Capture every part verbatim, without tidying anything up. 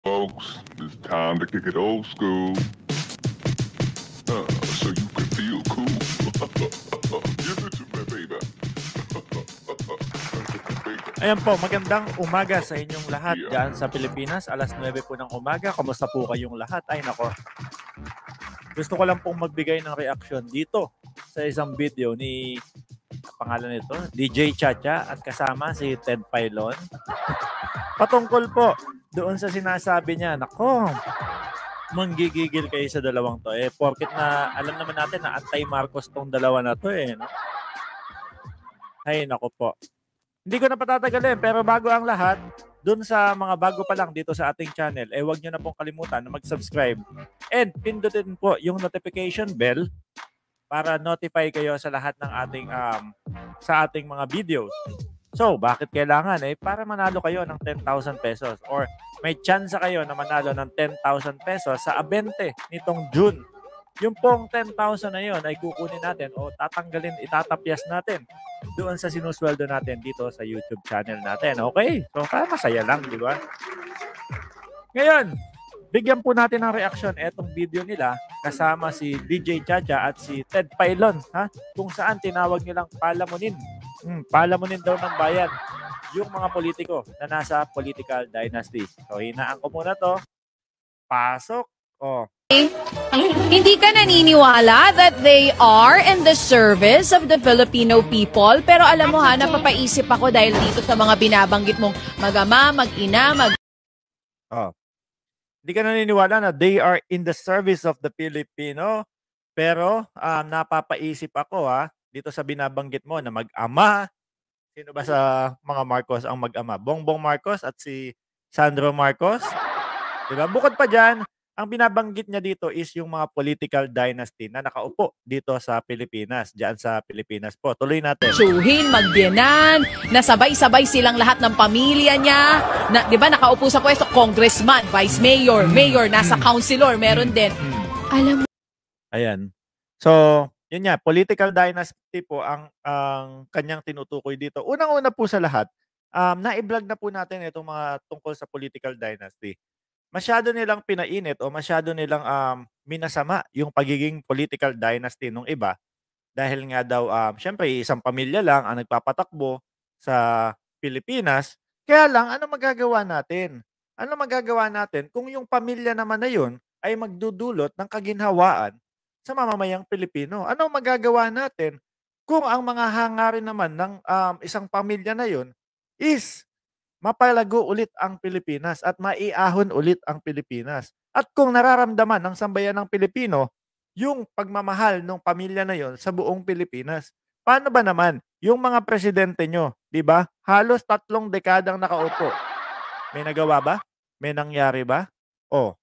Folks, it's time to kick it old school. Uh, so you can feel cool. Give it to me, baby. Ayan po, magandang umaga sa inyong lahat Yeah. dyan sa Pilipinas. Alas nuwebe po ng umaga. Kamusta po kayong lahat? Ay nako. Gusto ko lang pong magbigay ng reaksyon dito sa isang video ni ang pangalan nito, D J Chacha at kasama si Ted Pailon. Patungkol po doon sa sinasabi niya, nako, manggigigil kayo sa dalawang to. Eh, porket na alam naman natin na anti-Marcos tong dalawa na to eh. No? Ay nako po. Hindi ko na patatagalin, pero bago ang lahat, dun sa mga bago pa lang dito sa ating channel, eh huwag nyo na pong kalimutan na mag-subscribe and pindutin po yung notification bell para notify kayo sa lahat ng ating um, sa ating mga videos. So, bakit kailangan? Eh, para manalo kayo ng ten thousand pesos or may chance kayo na manalo ng ten thousand pesos sa abente nitong June. Yung pong ten thousand na yun ay kukunin natin o tatanggalin, itatapyas natin doon sa sinusweldo natin dito sa YouTube channel natin. Okay? So, para masaya lang, di ba? Ngayon, bigyan po natin ng reaction etong video nila kasama si D J Chacha at si Ted Pailon, ha? Kung saan tinawag nilang palamunin. Hmm, palamunin daw ng bayan yung mga politiko na nasa political dynasty. So, hinaan ko muna to. Pasok. Oh. Hindi ka naniniwala that they are in the service of the Filipino people? Pero alam mo ha, napapaisip ako dahil dito sa mga binabanggit mong mag-ama, mag-ina, mag... Oh. Hindi ka naniniwala na they are in the service of the Filipino? Pero um, napapaisip ako ha, dito sa binabanggit mo na mag-ama. Sino ba sa mga Marcos ang mag-ama? Bongbong Marcos at si Sandro Marcos? Diba? Bukod pa dyan, ang binabanggit niya dito is yung mga political dynasty na nakaupo dito sa Pilipinas, dyan sa Pilipinas po. Tuloy natin. Suhin, magbiyanan, nasabay-sabay silang lahat ng pamilya niya. Na, di ba, nakaupo sa pwesto, congressman, vice mayor, mayor, nasa councilor, meron din. Alam mo. Ayan. So, yun nga, political dynasty po ang, ang kanyang tinutukoy dito. Unang-una po sa lahat, um, na-vlog na po natin itong mga tungkol sa political dynasty. Masyado nilang pinainit o masyado nilang um, minasama yung pagiging political dynasty nung iba dahil nga daw, um, syempre, isang pamilya lang ang nagpapatakbo sa Pilipinas. Kaya lang, ano magagawa natin? Ano magagawa natin kung yung pamilya naman na yun ay magdudulot ng kaginhawaan sa mamamayang Pilipino? Ano magagawa natin kung ang mga hangarin naman ng um, isang pamilya na yun is mapalago ulit ang Pilipinas at maiahon ulit ang Pilipinas? At kung nararamdaman ng sambayan ng Pilipino yung pagmamahal ng pamilya na yon sa buong Pilipinas, paano ba naman yung mga presidente nyo, di ba? Halos tatlong dekadang nakaupo. May nagawa ba? May nangyari ba? O,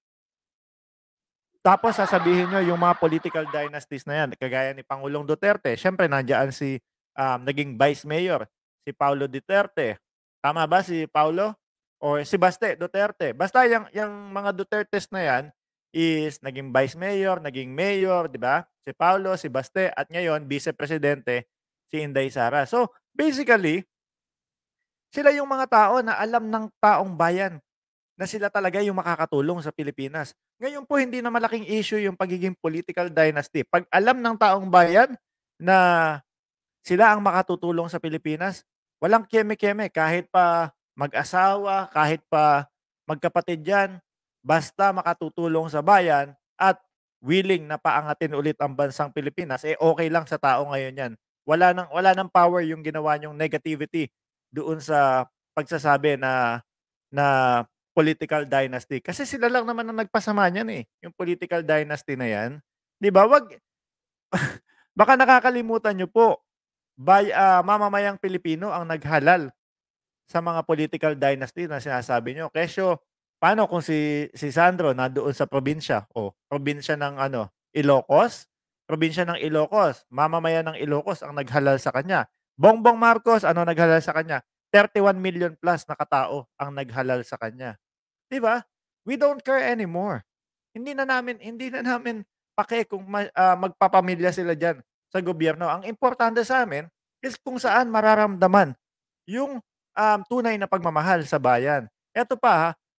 tapos sasabihin nyo yung mga political dynasties na yan, kagaya ni Pangulong Duterte. Siyempre, nandiyan si um, naging Vice Mayor, si Paulo Duterte. Tama ba si Paulo? O si Baste Duterte. Basta yung, yung mga Dutertes na yan is naging Vice Mayor, naging Mayor, di ba? Si Paulo, si Baste, at ngayon, Vice Presidente, si Inday Sara. So, basically, sila yung mga tao na alam ng taong bayan na sila talaga yung makakatulong sa Pilipinas. Ngayon po, hindi na malaking issue yung pagiging political dynasty. Pag alam ng taong bayan na sila ang makatutulong sa Pilipinas, walang keme-keme. Kahit pa mag-asawa, kahit pa magkapatid yan, basta makatutulong sa bayan at willing na paangatin ulit ang bansang Pilipinas, eh okay lang sa tao ngayon yan. Wala nang, wala nang power yung ginawa niyong negativity doon sa pagsasabi na na political dynasty. Kasi sila lang naman ang nagpasama niyan eh, yung political dynasty na yan. 'Di ba? Wag baka nakakalimutan niyo po, bay ah, mamamayang Pilipino ang naghalal sa mga political dynasty na sinasabi niyo. Kesyo, paano kung si si Sandro nandoon sa probinsya o probinsya ng ano, Ilocos? Probinsya ng Ilocos, mamamayan ng Ilocos ang naghalal sa kanya. Bongbong Marcos, ano naghalal sa kanya? thirty-one million plus na katao ang naghalal sa kanya. 'Di ba? We don't care anymore. Hindi na namin hindi na namin pake kung ma, ah, magpapamilya sila diyan sa gobyerno. Ang importante sa amin is kung saan mararamdaman yung um, tunay na pagmamahal sa bayan. Eto pa ha,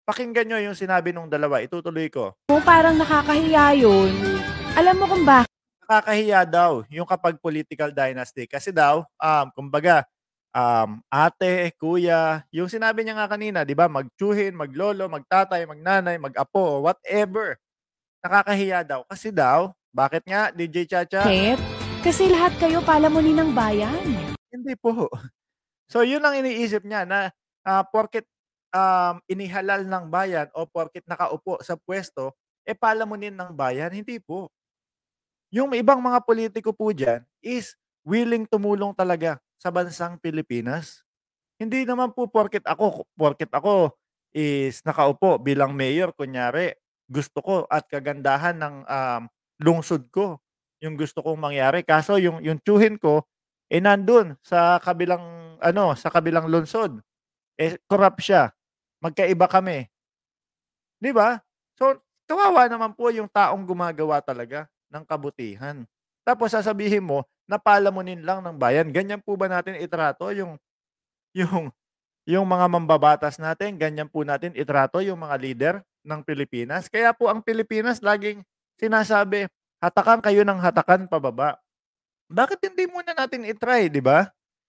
Pakinggan nyo yung sinabi nung dalawa, itutuloy ko. Kung parang nakakahiya yun, alam mo kung bakit? Nakakahiya daw yung kapag political dynasty. Kasi daw, um, kumbaga, um, ate, kuya, yung sinabi niya nga kanina, di ba, magtsuhin, maglolo, magtatay, magnanay, mag-apo, whatever. Nakakahiya daw. Kasi daw, bakit nga, D J Chacha? Kasi lahat kayo palamunin ng bayan. Hindi po. So, yun ang iniisip niya na uh, porket um, inihalal ng bayan o porket nakaupo sa pwesto, e palamunin ng bayan. Hindi po. Yung ibang mga politiko po dyan is willing tumulong talaga sa bansang Pilipinas. Hindi naman po porket ako, porket ako is nakaupo bilang mayor, kunyari, gusto ko at kagandahan ng um, lungsod ko yung gusto kong mangyari. Kaso yung, yung tsuhin ko, eh nandun sa kabilang, ano, sa kabilang lungsod. Eh, corrupt siya. Magkaiba kami. Di ba? So, kawawa naman po yung taong gumagawa talaga ng kabutihan. Tapos sasabihin mo, napalamunin lang ng bayan. Ganyan po ba natin itrato yung yung yung mga mambabatas natin, ganyan po natin itrato yung mga leader ng Pilipinas. Kaya po ang Pilipinas laging sinasabi, hatakan kayo ng hatakan pababa. Bakit hindi muna natin itry, di ba?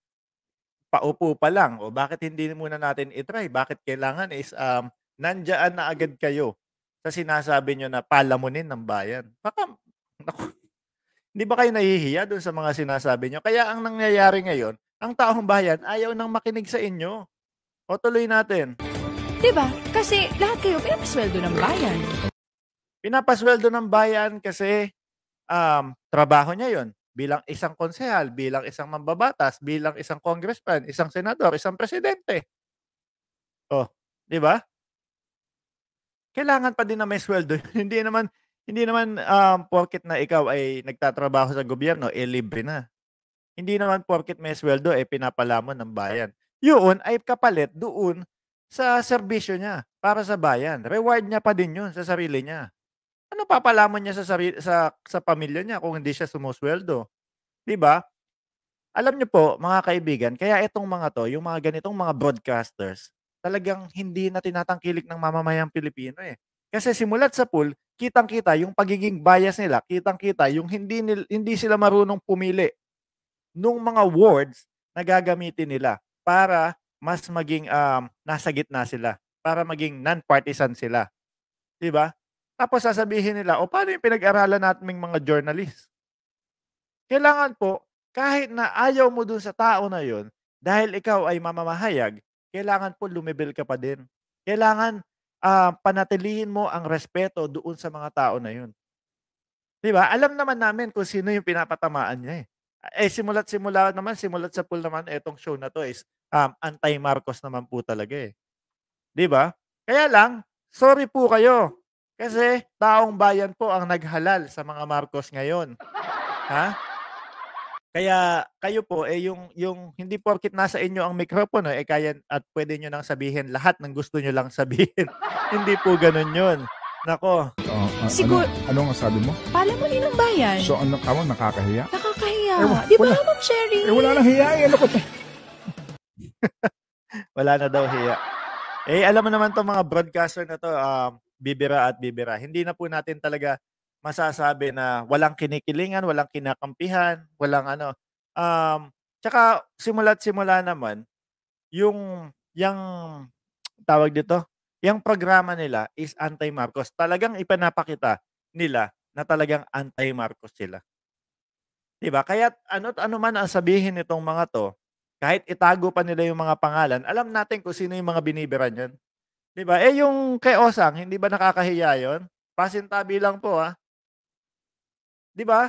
Paupo pa lang. O bakit hindi muna natin itry? Bakit kailangan is um, nandyan na agad kayo sa sinasabi nyo na palamunin ng bayan? Baka, naku, hindi ba kayo nahihiya doon sa mga sinasabi nyo? Kaya ang nangyayari ngayon, ang taong bayan ayaw nang makinig sa inyo. O tuloy natin. Diba? Kasi lahat kayo pinapasweldo ng bayan. Pinapasweldo ng bayan kasi um, trabaho niya yon bilang isang konsehal, bilang isang mambabatas, bilang isang congressman, isang senador, isang presidente. Oh, di ba? Kailangan pa din na may sweldo. hindi naman hindi naman um, porket na ikaw ay nagtatrabaho sa gobyerno, eh libre na. Hindi naman porket may sweldo, eh pinapalamon ng bayan. Yun ay kapalit doon sa serbisyo niya para sa bayan. Reward niya pa din yun sa sarili niya. Ano papalamon niya sa sarili, sa sa pamilya niya kung hindi siya sumusweldo? 'Di ba? Alam niyo po, mga kaibigan, kaya itong mga 'to, yung mga ganitong mga broadcasters, talagang hindi na tinatangkilik ng mamamayang Pilipino eh. Kasi simulat sa pool, kitang-kita yung pagiging bias nila, kitang-kita yung hindi nil, hindi sila marunong pumili nung mga words na gagamitin nila para mas maging um, nasa gitna sila, para maging non-partisan sila. 'Di ba? Tapos sasabihin nila, o paano yung pinag-aralan nating mga journalist? Kailangan po, kahit na ayaw mo dun sa tao na yon, dahil ikaw ay mamamahayag, kailangan po lumibel ka pa din. Kailangan ah, panatilihin mo ang respeto doon sa mga tao na yun. 'Di ba? Alam naman namin kung sino yung pinapatamaan niya eh. Eh simula't simula naman, simulat sa pool naman etong show na 'to is um, anti-Marcos naman po talaga eh. 'Di ba? Kaya lang, sorry po kayo. Kasi taong bayan po ang naghalal sa mga Marcos ngayon. Ha? Kaya kayo po eh yung yung hindi porket nasa inyo ang mikropono eh kaya at pwede niyo nang sabihin lahat ng gusto niyo lang sabihin. Hindi po ganoon 'yon. Nako. Oo, a- Siguro- ano, ano ang sabi mo? Palamunin ng bayan. So, ano, tama, nakakahiya? Nakakahiya. Eh, wa- Di ba, wala. Ma'am Sherry? Eh, wala nang hiya. Eh, ano ko to? Wala na daw hiya. Eh alam mo naman 'tong mga broadcaster na 'to, um, bibira at bibira. Hindi na po natin talaga masasabi na walang kinikilingan, walang kinakampihan, walang ano. Um, tsaka simula't simula naman yung yang tawag dito, yung programa nila is anti-Marcos. Talagang ipinapakita nila na talagang anti-Marcos sila. 'Di ba? Kaya't ano't ano man ang sabihin nitong mga 'to, kahit itago pa nila yung mga pangalan, alam natin kung sino yung mga binibira niyan. 'Di ba? Eh yung kay Osang, hindi ba nakakahiya 'yon? Pasintabi lang po ah. 'Di ba?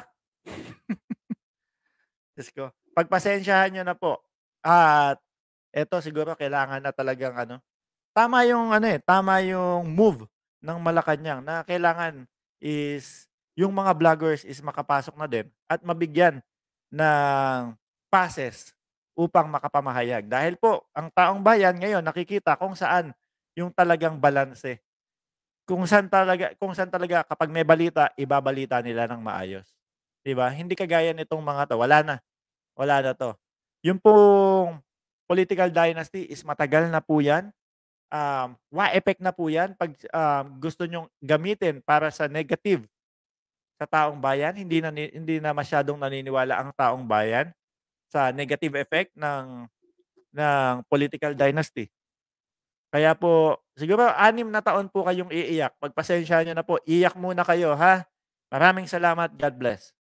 Diyos ko. Pagpasensyahan niyo na po. At eto siguro kailangan na talagang ano, tama yung ano eh, tama yung move ng Malacanang na kailangan is yung mga vloggers is makapasok na din at mabigyan ng passes upang makapamahayag. Dahil po, ang taong bayan ngayon nakikita kung saan yung talagang balanse. Kung saan talaga kung saan talaga kapag may balita, ibabalita nila ng maayos. 'Di ba? Hindi kagaya nitong mga 'to, wala na. Wala na 'to. Yung pong political dynasty is matagal na po 'yan um, wa effect na po yan pag um, gusto nyong gamitin para sa negative sa taong bayan. Hindi na, ni- hindi na masyadong naniniwala ang taong bayan sa negative effect ng ng political dynasty. Kaya po, siguro anim na taon po kayong iiyak. Pagpasensyahan niyo na po. Iyak muna kayo, ha? Maraming salamat. God bless.